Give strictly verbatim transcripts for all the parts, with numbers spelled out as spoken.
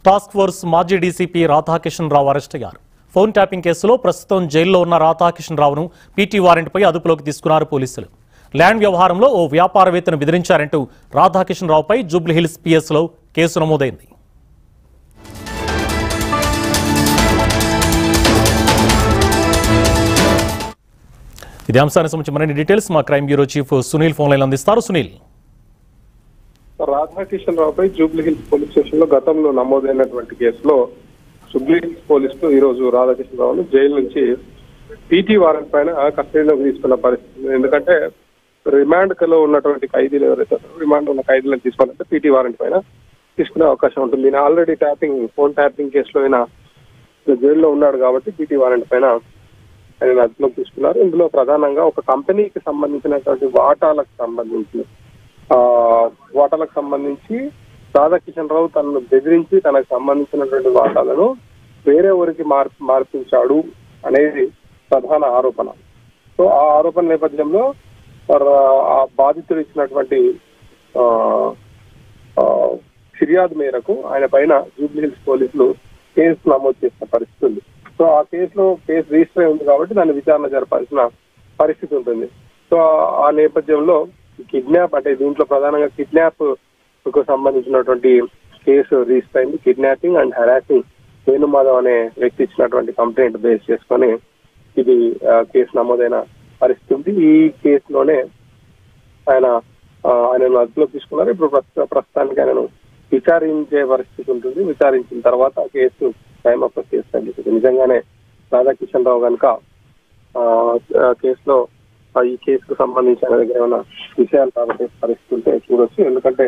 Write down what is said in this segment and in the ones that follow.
Task force మాజీ DCP Radhakrishnan Rao arrest అయ్యారు. Phone tapping కేసులో ప్రస్తుతం జైల్లో ఉన్న రాధాకృష్ణన్ రావును పీటీ వారెంట్పై అదుపులోకి తీసుకున్నారు పోలీసులు. ల్యాండ్ వ్యవహారంలో ఓ వ్యాపారవేత్తను బెదిరించారంటూ రాధాకృష్ణన్ రావుపై జూబ్లీహిల్స్ పిఎస్లో కేసు నమోదైంది. ఇదే అంశానికి సంబంధించి మరిన్ని డీటెయిల్స్ మా crime bureau chief Sunil phone line అందిస్తారు. సునీల్, రాధాకృష్ణన్ రావుపై జూబ్లీహిల్స్ పోలీస్ స్టేషన్ లో గతంలో నమోదైనటువంటి కేసులో జూబ్లీహిల్స్ పోలీసులు ఈ రోజు రాధాకృష్ణన్ రావును జైలు నుంచి పీటీ వారెంట్ పైన కస్టడీలోకి తీసుకున్న పరిస్థితి. ఎందుకంటే రిమాండ్ లో ఉన్నటువంటి ఖైదీలు ఎవరైతే రిమాండ్ ఉన్న ఖైదీలను తీసుకోవాలంటే పీటీ వారెంట్ పైన తీసుకునే అవకాశం ఉంటుంది. ఈయన ఆల్రెడీ ట్యాపింగ్ ఫోన్ ట్యాపింగ్ కేసులో ఆయన జైల్లో ఉన్నాడు కాబట్టి పీటీ వారెంట్ పైన ఆయన అదుపులోకి తీసుకున్నారు. ఇందులో ప్రధానంగా ఒక కంపెనీకి సంబంధించినటువంటి వాటాలకు సంబంధించి ఆ వాటాలకు సంబంధించి రాధాకృష్ణన్ రావు తనను బెదిరించి తనకు సంబంధించినటువంటి వాటాలను వేరే ఊరికి మార్ మార్పించాడు అనేది ప్రధాన ఆరోపణ. సో ఆ ఆరోపణ నేపథ్యంలో ఆ బాధితుడు ఇచ్చినటువంటి ఫిర్యాదు మేరకు ఆయన పైన జూబ్లీహిల్స్ పోలీసులు కేసు నమోదు చేసిన పరిస్థితి ఉంది. సో ఆ కేసులో కేసు రిజిస్టర్ అయి ఉంది కాబట్టి దాన్ని విచారణ జరపాల్సిన పరిస్థితి ఉంటుంది. సో ఆ నేపథ్యంలో కిడ్నాప్ అంటే దీంట్లో ప్రధానంగా కిడ్నాప్ కు సంబంధించినటువంటి కేసు రిజిస్టర్ అయింది. కిడ్నాపింగ్ అండ్ హెరాసింగ్ వేణుమాధవ్ అనే వ్యక్తి ఇచ్చినటువంటి కంప్లైంట్ బేస్ చేసుకొని ఇది కేసు నమోదైన పరిస్థితి ఉంది. ఈ కేసులోనే ఆయన ఆయనను అదుపులోకి తీసుకున్నారు. ఇప్పుడు ప్రస్తుత ప్రస్తుతానికి ఆయనను విచారించే పరిస్థితి ఉంటుంది. విచారించిన తర్వాత కేసు టైమ్ ఆఫ్ కేసు తగ్గుతుంది. నిజంగానే రాధాకృష్ణన్ రావు కనుక కేసులో ఈ కేసుకు సంబంధించి ఆయన దగ్గర ఏమైనా విషయాలు కాబట్టి పరిస్థితి ఉంటే చూడొచ్చు. ఎందుకంటే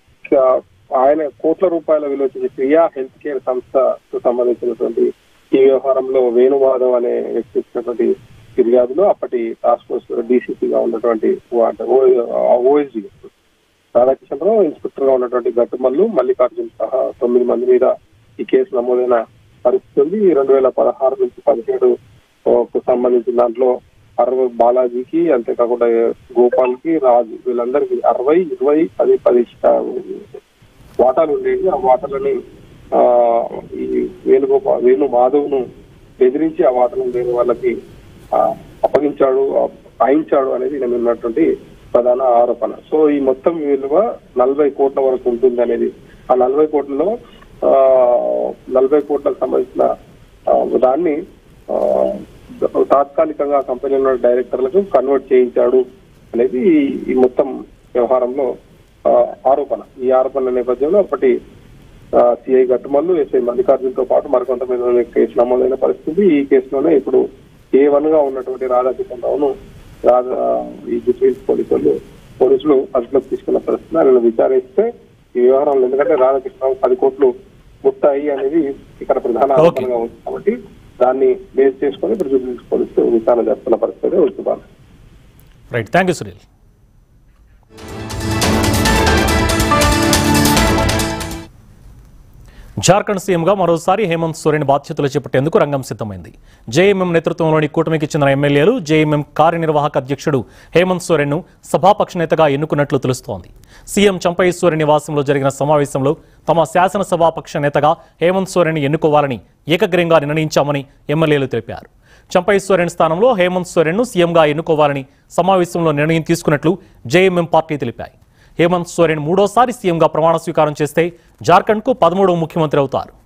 ఆయన కోట్ల రూపాయల విలువ చేసే ప్రియా హెల్త్ కేర్ సంస్థకు సంబంధించినటువంటి ఈ వ్యవహారంలో వేణుమాధవ్ అనే వ్యక్తి ఇచ్చినటువంటి ఫిర్యాదులో అప్పటి టాస్క్ ఫోర్స్ డీసీపీగా ఉన్నటువంటి ఓఎస్డీ రాధాకృష్ణన్ రావు, ఇన్స్పెక్టర్ గా ఉన్నటువంటి గట్టుమల్లు మల్లికార్జున్ సహా తొమ్మిది మంది మీద ఈ కేసు నమోదైన పరిస్థితి ఉంది. రెండు వేల పదహారు నుంచి పదిహేడు కు సంబంధించిన దాంట్లో అరవై బాలాజీకి అంతేకాకుండా గోపాల్ కి రాజు వీళ్ళందరికీ అరవై ఇరవై పది పది వాటాలు ఉండేవి. ఆ వాటాలని ఆ ఈ వేణుగోపాల్ వేణు మాధవ్ ను బెదిరించి ఆ వాటాలను వేరే వాళ్ళకి అప్పగించాడు పాయించాడు అనేది నేను ఉన్నటువంటి ప్రధాన ఆరోపణ. సో ఈ మొత్తం విలువ నలభై కోట్ల వరకు ఉంటుంది అనేది. ఆ నలభై కోట్లలో ఆ నలభై కోట్లకు సంబంధించిన దాన్ని తాత్కాలికంగా కంపెనీలో డైరెక్టర్లకు కన్వర్ట్ చేయించాడు అనేది ఈ మొత్తం వ్యవహారంలో ఆరోపణ. ఈ ఆరోపణల నేపథ్యంలో అప్పటి సిఐ గట్టుమల్లు, ఎస్ఐ మల్లికార్జున్ తో పాటు మరికొంతమంది కేసు నమోదైన పరిస్థితి. ఈ కేసులోనే ఇప్పుడు ఏ వన్ గా ఉన్నటువంటి రాధాకృష్ణన్ రావును రాధా ఈ జూబ్లీహిల్స్ పోలీసులు పోలీసులు అదుపులోకి తీసుకున్న పరిస్థితి. ఆయన విచారిస్తే ఈ వ్యవహారంలో ఎందుకంటే రాధాకృష్ణన్ రావు పది కోట్లు ముట్టాయి అనేది ఇక్కడ ప్రధాన ఆరోపణగా ఉంది కాబట్టి దాన్ని బేస్ చేసుకుని ఇప్పుడు జూబ్లీహిల్స్ పోలీసులు విచారణ జరుపుతున్న పరిస్థితి వస్తున్నాను. Right, thank you Sunil. Jharkhand సీఎంగా మరోసారి హేమంత్ సోరెన్ బాధ్యతలు చేపట్టేందుకు రంగం సిద్ధమైంది. జేఎంఎం నేతృత్వంలోని కూటమికి చెందిన ఎమ్మెల్యేలు జేఎంఎం కార్యనిర్వాహక అధ్యక్షుడు హేమంత్ సోరెన్ను సభాపక్ష నేతగా ఎన్నుకున్నట్లు తెలుస్తోంది. సీఎం చంపయ్య సోరెన్ నివాసంలో జరిగిన సమావేశంలో తమ శాసనసభాపక్ష నేతగా హేమంత్ సోరెన్ ఎన్నుకోవాలని ఏకగ్రీవంగా నిర్ణయించామని ఎమ్మెల్యేలు తెలిపారు. చంపయ్య సోరెన్ స్థానంలో హేమంత్ సోరెన్ను సీఎంగా ఎన్నుకోవాలని సమావేశంలో నిర్ణయం తీసుకున్నట్లు జేఎంఎం పార్టీ తెలిపాయి. హేమంత్ సోరెన్ మూడోసారి సీఎంగా ప్రమాణ స్వీకారం చేస్తే జార్ఖండ్కు పదమూడవ ముఖ్యమంత్రి అవుతారు.